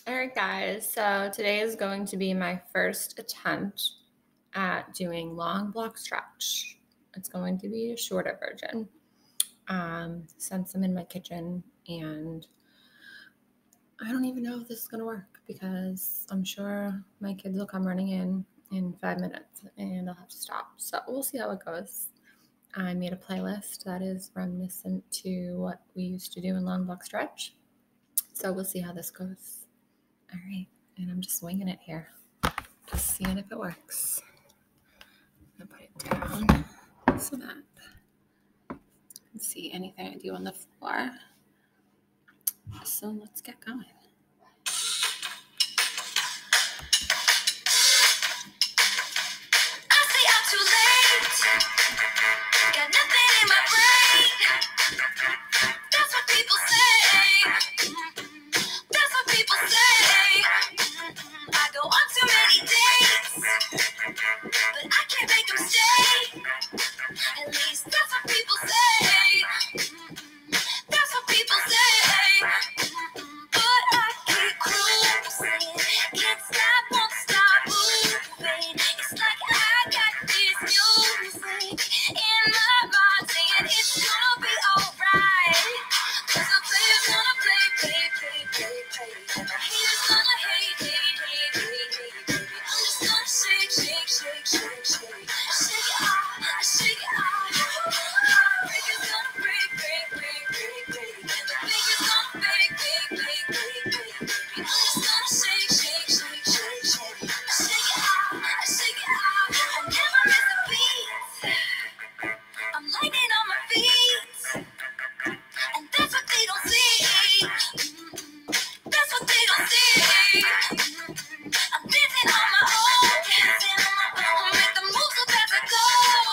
All right, guys. So today is going to be my first attempt at doing long block stretch. It's going to be a shorter version. Since I'm in my kitchen and I don't even know if this is going to work because I'm sure my kids will come running in 5 minutes and I'll have to stop. So we'll see how it goes. I made a playlist that is reminiscent to what we used to do in long block stretch. So we'll see how this goes. All right. And I'm just winging it here. Just seeing if it works. I'm gonna put it down so that I can see anything I do on the floor. So let's get going. I say I'm too late. Got nothing in my brain. That's what people say. That's what people say. I go on too many dates, but I can't make them stay. At least that's what people say. That's what people say. But I keep cruising. Can't stop, won't stop moving. It's like I got this music in my mind saying it's gonna be alright. 'Cause the player's gonna play. And the haters gonna hate. I'm just gonna shake. Shake it off, shake it off. Breakers gonna break. And the biggest gonna break. I'm just gonna shake. Shake it off. I never miss a beat. I'm lightning on my feet. And that's what they don't see. That's what they don't see. I'm dancing on my own. I'll make the moves as I go.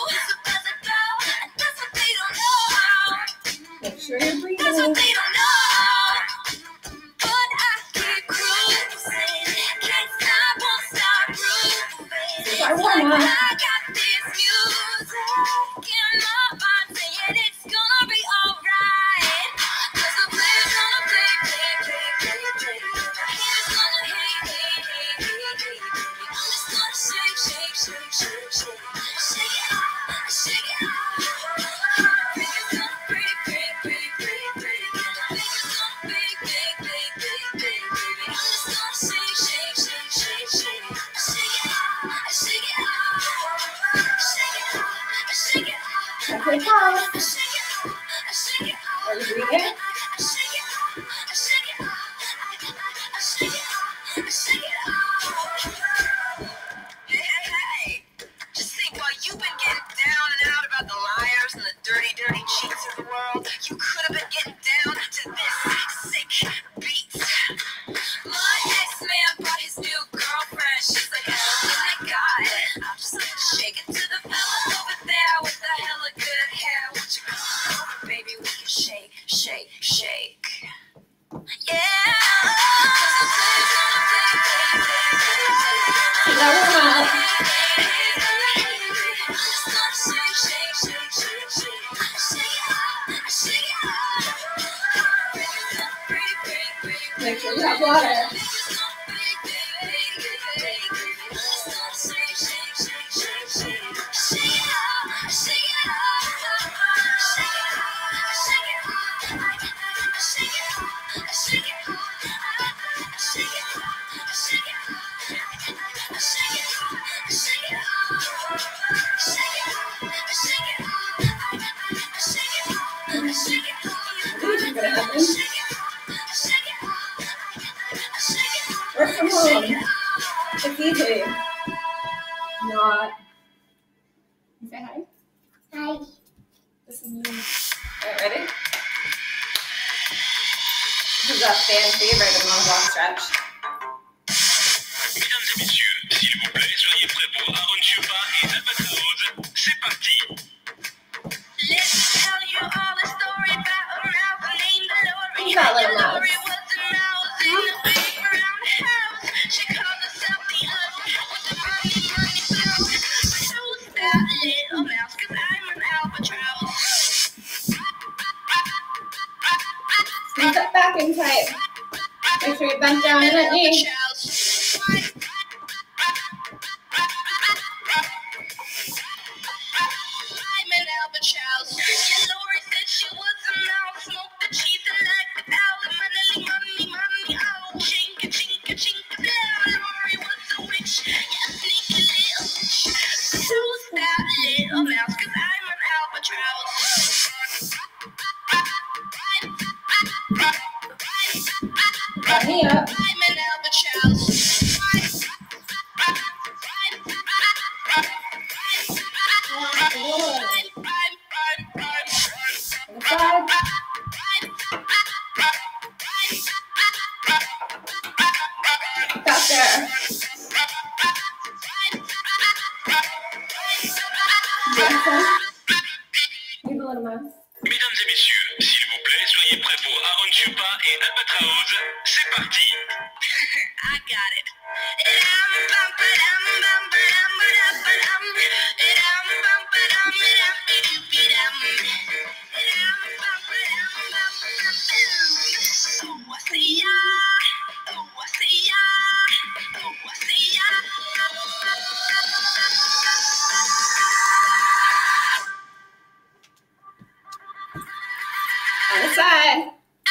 And that's what they don't know. Make sure you're breathing. That's what they don't know. But I keep cruising. Can't stop, won't stop grooving. It's our warm-up. I got this music in my mind saying it's gonna be alright. 'Cause the player's gonna play. The haters gonna hate. I'm just gonna shake. Shake it off, shake it off. Breakers gonna break. The biggest gonna big. I'm just gonna shake. Shake it off, shake it off. Okay, pause. Are you breathing? Hey. Just think, while you've been getting down and out about the liars and the dirty cheats of the world, you could have been getting down to this sick beat. My ex-man brought his new girlfriend. She's like, oh my God. I'll just like to shake it to the fella over there with the hella good hair. Won't you come over, baby? We can shake. Yeah. So that warm up. Make sure you have water. Work from home. It's easy. Not. Say hi. Hi. This is me. All right, ready? This is a fan favorite in long block stretch. Mesdames et messieurs, s'il vous plaît, soyez prêts pour Aaron Chupa et Alpha House. C'est parti! Let's tell you all the story about a mouse named Lori. Think about little mouse. Lori was a mouse in a big brown house. She called herself the ugly with the money flow. Who's that little mouse? 'Cause I'm an albatross. Sneak up back in tight. Make sure you bend down in that knee. Got me up. Got there. Leave a little mess. Mesdames et messieurs, s'il vous plaît, soyez prêts pour Aaron Chupa et Albatraoz. C'est parti. I got it. On the side.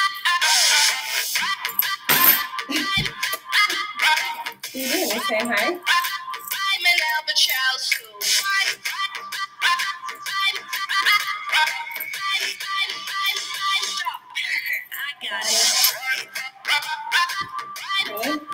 You didn't say hi. I'm an albatross. I got it. Okay.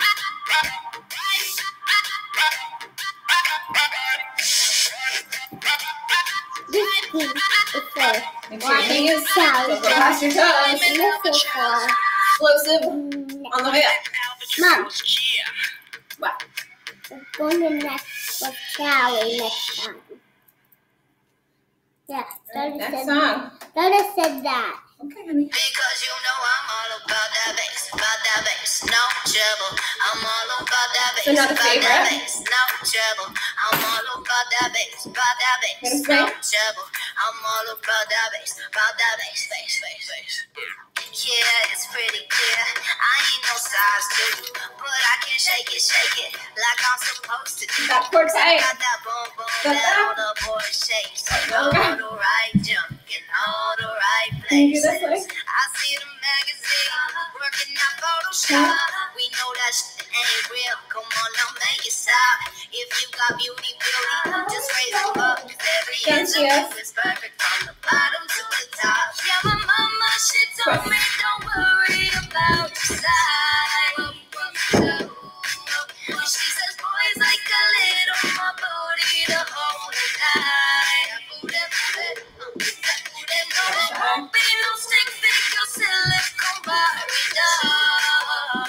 Make sure your knees don't go past your toes. Explosive on the way up. Mom, What? we're going to next with Charlie next time. Yeah, Next song. Dada said that. Okay, honey. Because you know I'm all about that bass, no trouble. I'm all about that bass, Another about that favorite. bass, no trouble. I'm all about that bass, Gonna no sing? trouble. I'm all about that bass, bass. Yeah, it's pretty clear. I ain't no size two, but I can shake it like I'm supposed to do. That core tight. Got that boom boom Got that all that? the boys shake. Okay. All the right jump in all the right Can you do places. this way? I see the magazine working out Photoshop. We know that shit ain't real. Come on now, make it stop. If you got beauty, just raise it up. 'Cause every Thank inch of you. you is perfect from the bottom to the top. Yeah, my mama, she told me don't worry about the size. She says boys like a little more booty to hold it tight. And no, it won't be no stick figure silicone Barbie doll.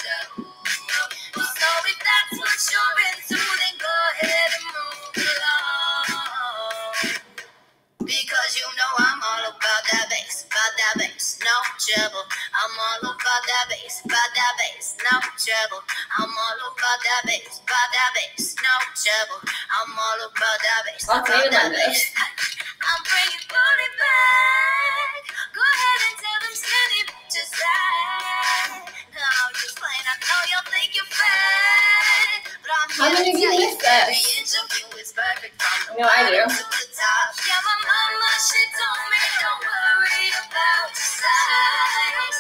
So if that's what you're into, then go ahead and move along. Because you know I'm all about that bass, no trouble. I'm all about that bass, no trouble. I'm all about that bass, no trouble. I'm all about that bass, I'll tell you about this. I'm bringing booty back. Go ahead and tell them skinny bitches that. No, just plain, I know you'll think you're fat, but I'm How here many to of you tell you missed this? every inch of you is perfect from the No, I do. bottom to the top. Yeah, my mama, she told me don't worry about the size.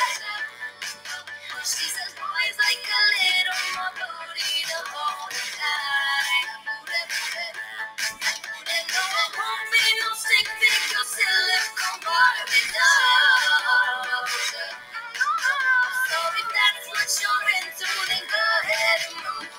She says boys like a little more booty to hold it tight. And no, it won't be no stick figure silicone Barbie doll. So if that's what you're into, then go ahead and move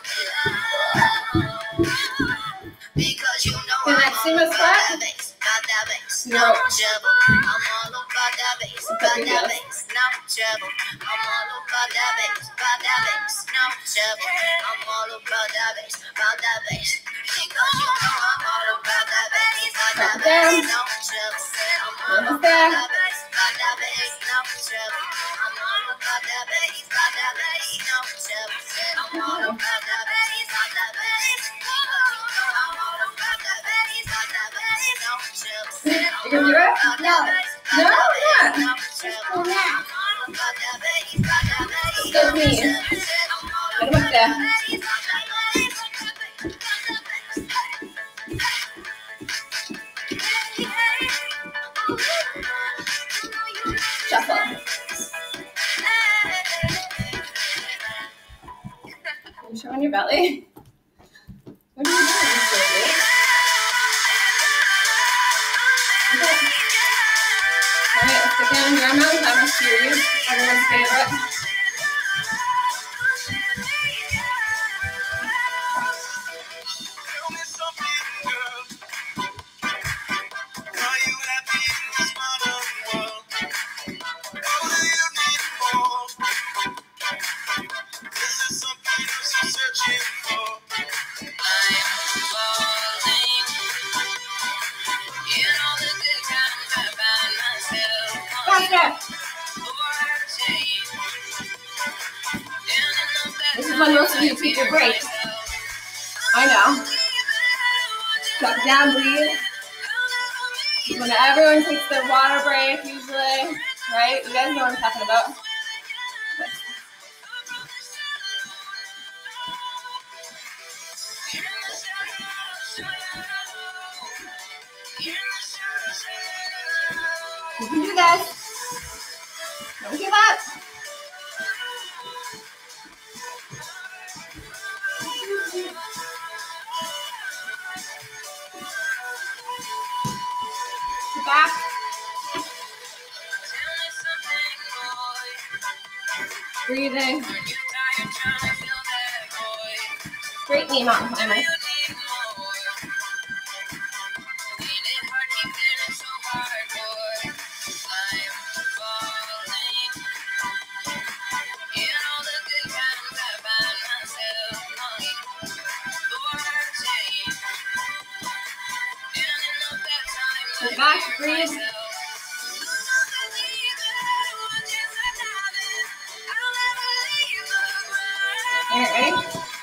along. Because you know Can I I'm sing all this about part? that bass, No. no trouble. I'm all about that bass, no trouble. I'm all about that bass, no trouble. I'm all about that bass, because you know I'm all about that bass, no trouble. I'm all about that bass, no trouble. I'm all about that bass, no trouble. I'm all about that bass, because you know I'm all about that bass, no trouble. You can do it? No. No, I'm not. Do that. Go those knees. Get them up there. Shuffle. You showing your belly? What are you doing? Alright, let's get down in your mouth. I'm a series. Everyone's favorite. Tell me something, girl. Are you happy in this modern world? Or do you need more? Is there something else you're searching for? I'm falling. In all the good times I find myself Faster. This is when most of you take your break. I know. Shut down, breathe. When everyone takes their water break, usually, right? You guys know what I'm talking about. You can do this. Don't give up. Sit back. Breathing. Great knee mountain climbers. Sit back, breathe. Alright, ready?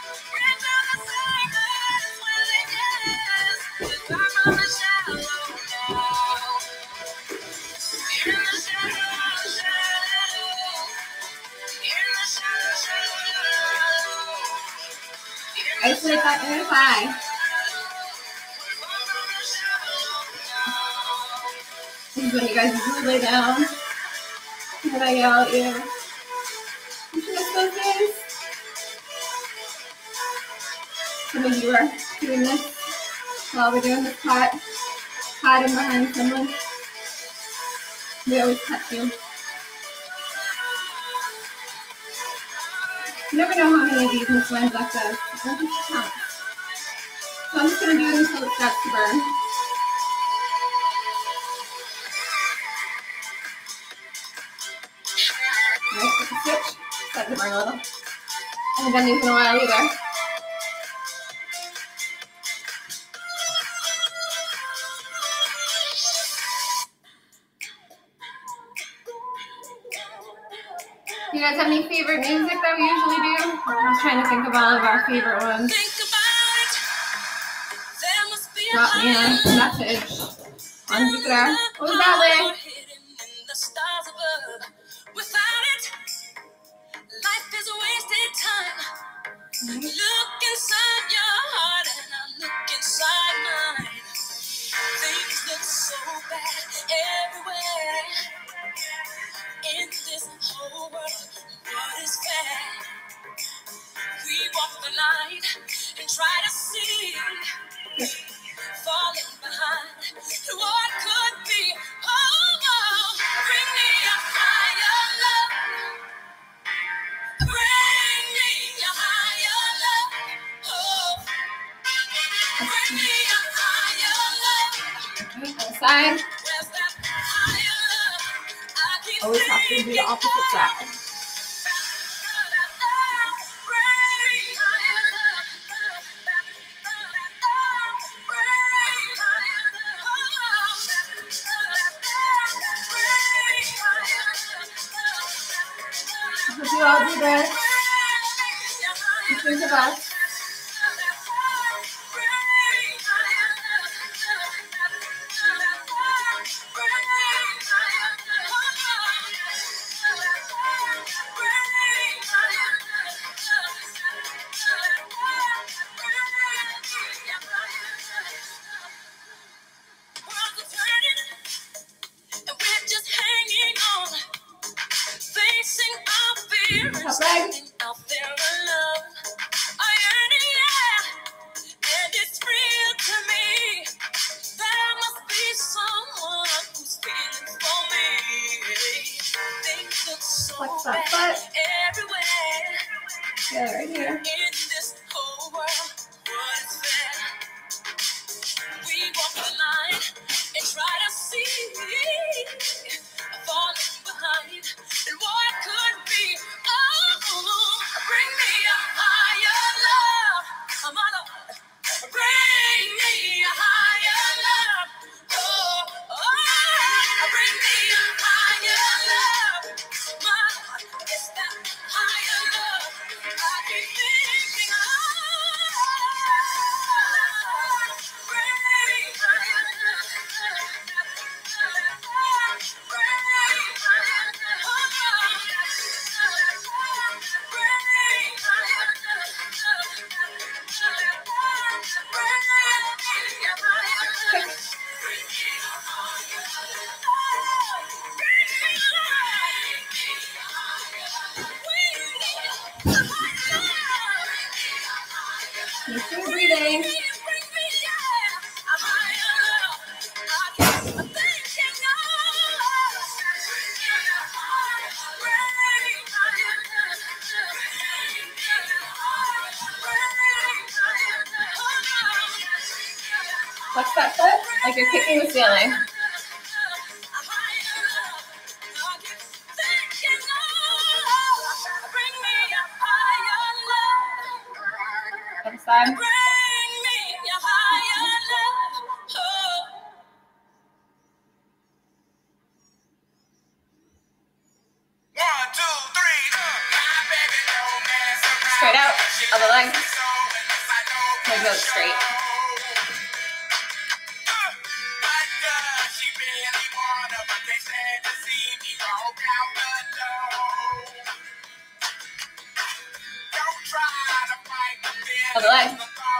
Isolate that inner thigh. This is when you guys usually lay down. When I yell at you. You should miss those days. Some of you are doing this while we're doing this part. Hiding behind someone. We always touch you. You never know how many of these Miss Weinbach does. Don't just count. So I'm just going to do it until it starts to burn. Alright, take a switch. Start to burn a little. I haven't done these in a while either. You guys have any favorite music that we usually do? I was trying to think of all of our favorite ones. Drop me a message on Jupiter. What was that, Lay? Look inside your heart and I look inside mine. Things look so bad everywhere. In this whole world, what is fair? We walk the line and try to see, falling behind what could be. Oh, bring me a higher love. Bring me a higher love. Oh, bring me a higher love. Side. Where's that higher love? I keep Always have to do the opposite side. Hope you all do this. Think of us. here Top and leg. standing out there alone. I yearn it, yeah, and it's real to me. There must be someone who's feeling for me. Things look so Flex that bad foot. everywhere Yeah, right here. in this whole world. What is fair? We walk the line and try to see falling behind and what could be. Oh, bring me a higher love. I'm on a bring me a higher love. Bring me a higher love. My Lord, it's that higher love I keep thinking of. Bring me higher Keep your breathing. Flex that foot like you're kicking the ceiling. Other side. Straight out. Other leg. Try to go straight. Other leg.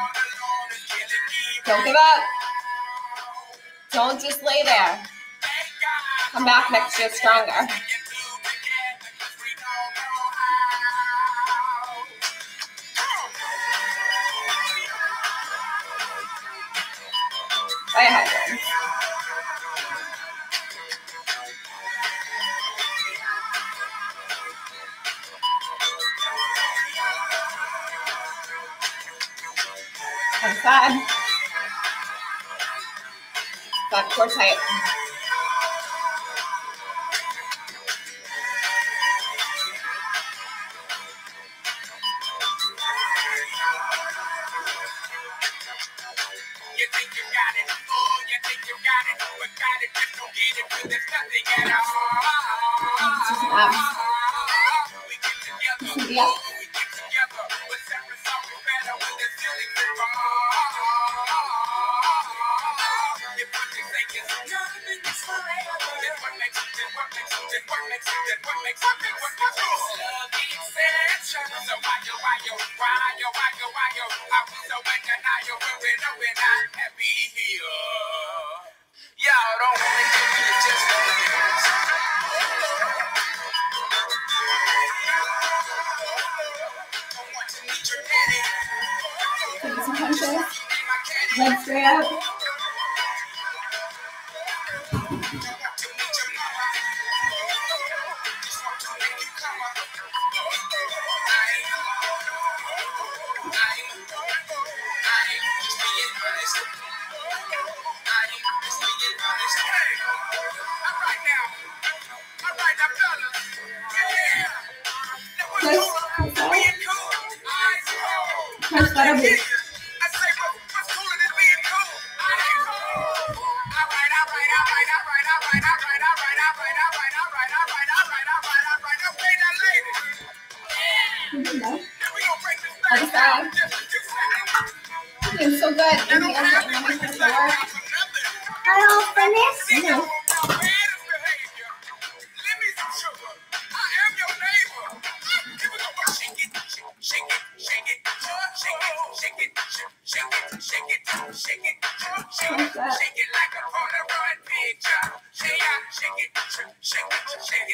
Don't give up. Don't just lay there. Come back next year stronger. Right ahead, friends. Outside. Back core tight. You think you got it, oh, you think you got it, but got it, just don't get it, when there's nothing at all. We get together, Yeah. we get together, but separate something better when there's feelings involved. If what they say is nothing is forever, then what makes it, then what makes it, then what makes it, then what makes it, then what makes it? Love the exception, so why yo, I was so in denial when we're not happy here. Y'all don't want to give me just what it is. Don't want to meet your daddy. Take some punches. Legs straight out. Don't want to meet your mama. Just want to make you come up. Press better boost. Other side. You're doing so good. And the other one, press the work. Are you all finished? I know.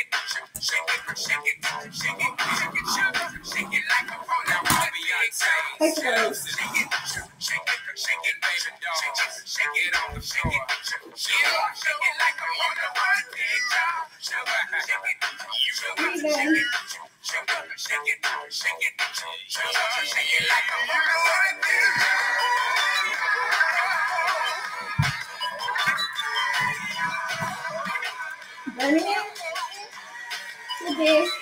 Burning it? Today.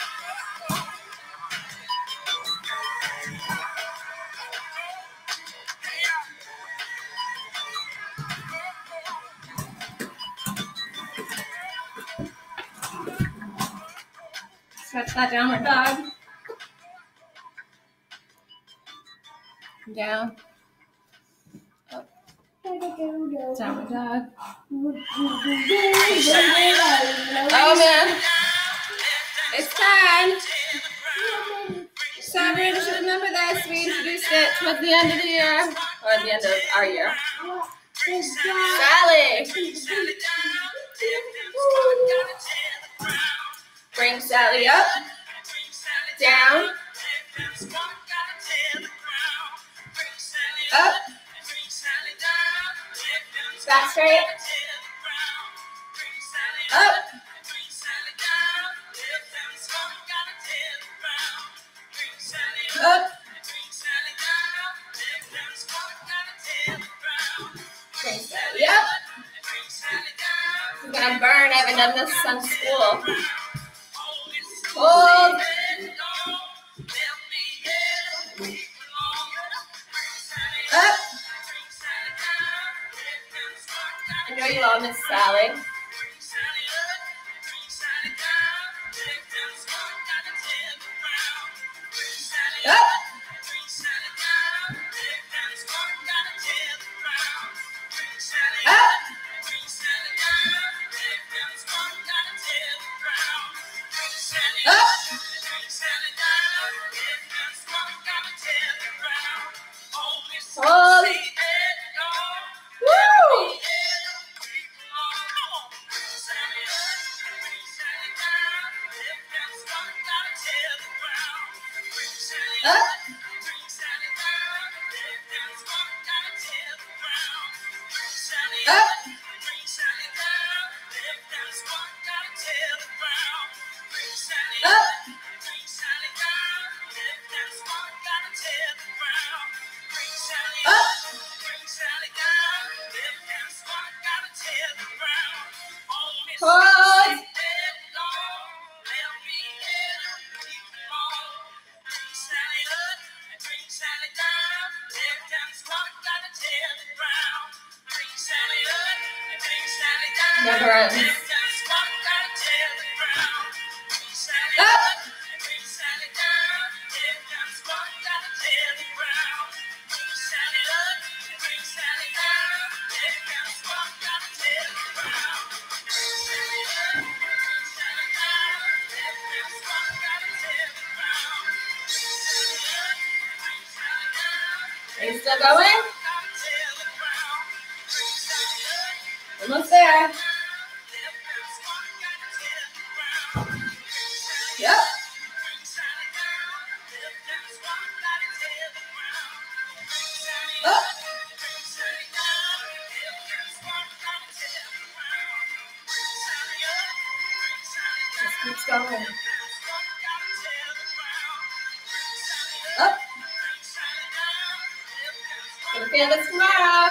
Stretch that downward dog. Down. Up. Downward dog. Oh man. It's time. So everybody should remember this. We introduced it towards the end of the year. Or at the end of our year. Sally. Bring Sally up. Down. Up. Back straight. Up. Up. Bring Sally up. We're gonna burn. I haven't done this since school. Hold. Up. I know you all miss Sally. Up. Up. Up. Hold. Woo! Up. Up. Up. Up. Hold. Never ends. Up. Are you still going? Almost there. Yep. Up. Just keeps going. Up. Gonna feel this tomorrow.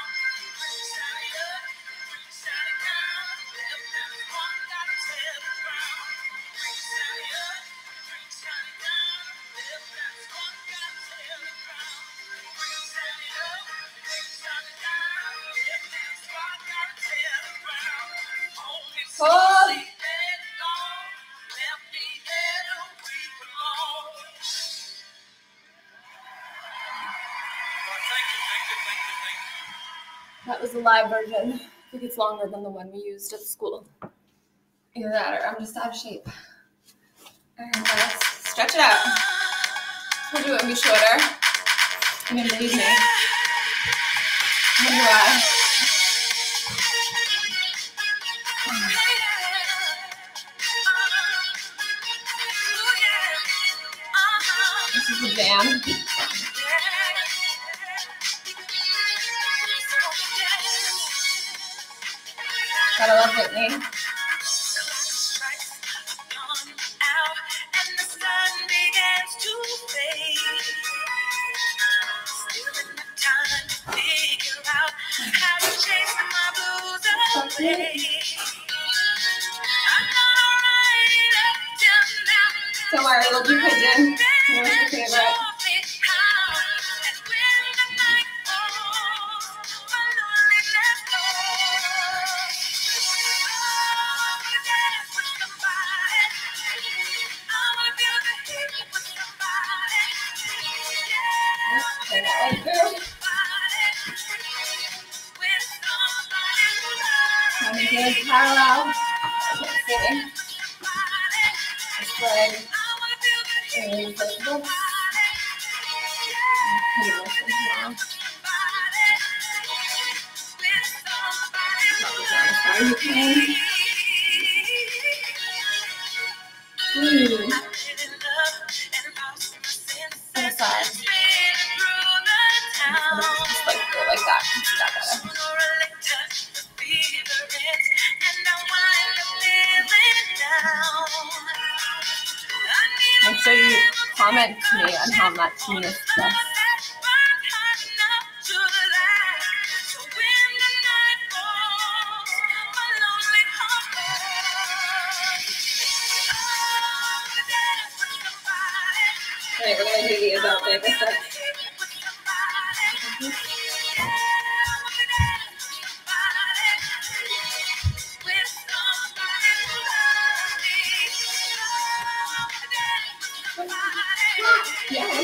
Hold. That was the live version. I think it's longer than the one we used at school. Either that or I'm just out of shape. Alright, let's stretch it out. We'll do it and be shorter. I mean, believe me. When do I? This is a jam. Gotta love Whitney. Don't worry, we'll do pigeon. That was your favorite. Okay, that one through. Trying to get it parallel. I can't see. This leg is visible. Other side. Just like go like that. It's got better. Make sure you comment to me on how much you missed this. Alright, we're gonna do the adult Vegas set. Yeah.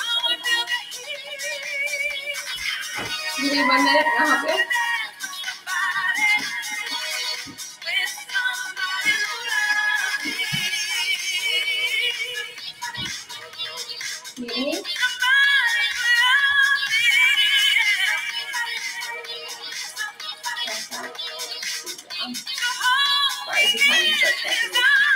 You need 1 minute and I'll help you? You need me? Sorry, this is my research session.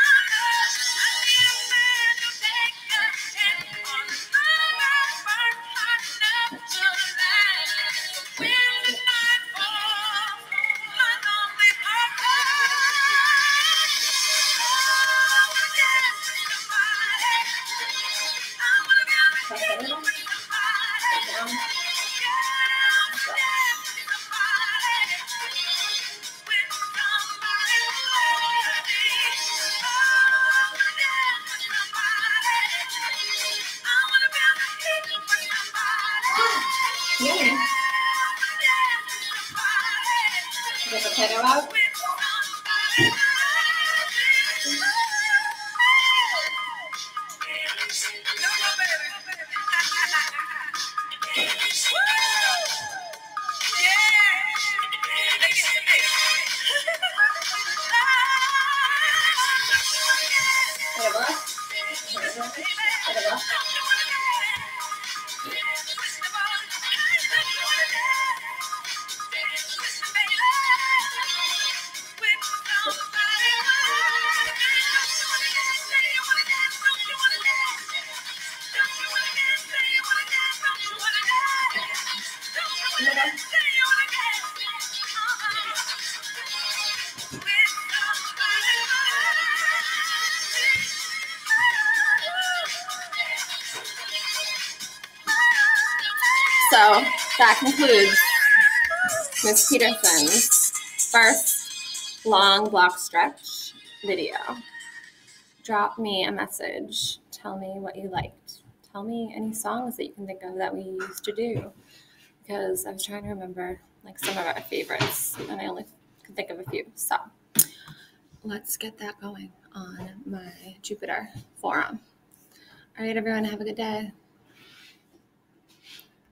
Yeah. Get the potato out. So that concludes Miss Peterson's first long block stretch video. Drop me a message. Tell me what you liked. Tell me any songs that you can think of that we used to do. Because I was trying to remember like some of our favorites and I only could think of a few. So let's get that going on my Jupiter forum. All right, everyone, have a good day.